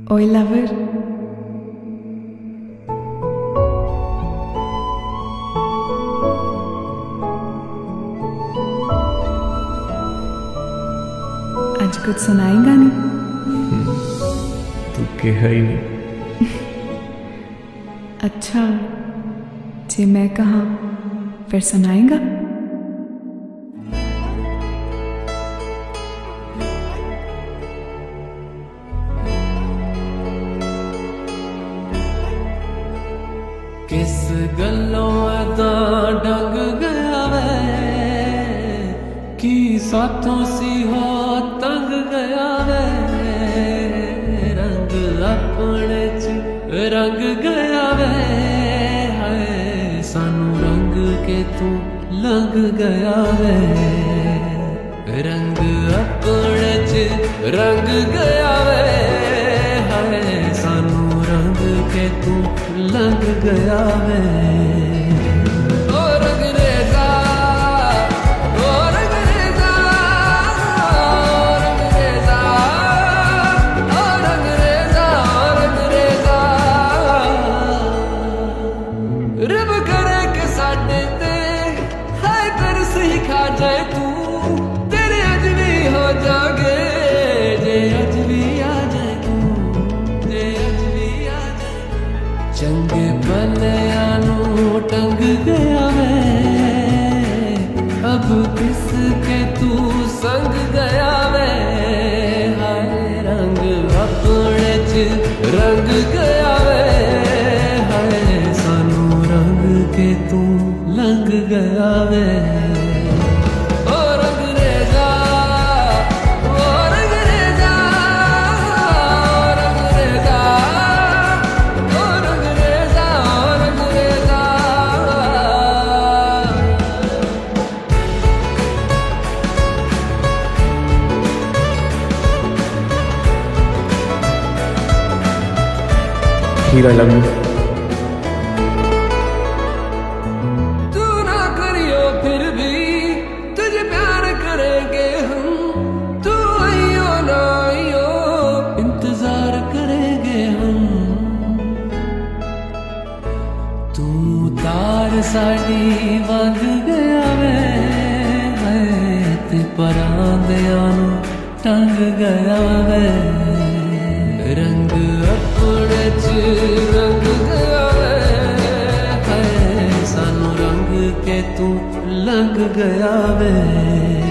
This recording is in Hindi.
ओए लवर, आज कुछ सुनाएगा नहीं? तू कहा ही नहीं। अच्छा, जे मैं कहा फिर सुनाएगा? किस गलों अदा डंग गया वे कि साथों सी हो तंग गया वे, रंग अपने च रंग गया वे, हाय सानू रंग के तू लंग गया वे, रंग अपने च रंग गया वे, हाय सानू रंग के तू लग गया वे। ओ रंगरेज़ा, ओ रंगरेज़ा, ओ रंगरेज़ा, ओ रंगरेज़ा, ओ रंगरेज़ा, रब करे के साडे ते हाय तरस ही खा जाए तू, तेरे अज भी हो जागे जे अज भी आ जाए तू, जे अज भी आ जाए। चंगे भलियां टंग गया वे, अब किसके तू संग गया वे, हाय रंग अपने च रंग गया वे, हाय सानू रंग के तू लंग गया वे। I love you. तू ना करियो फिर भी तुझे प्यार करेंगे हम, तू आइयो ना आइयो इंतजार करेंगे हम, तू तार साड़ी वंग गया वे, ते परांदियां नू टंग गया वे, रंग अपने च रंग गया वे, हाय सानू रंग के तू लग गया वे।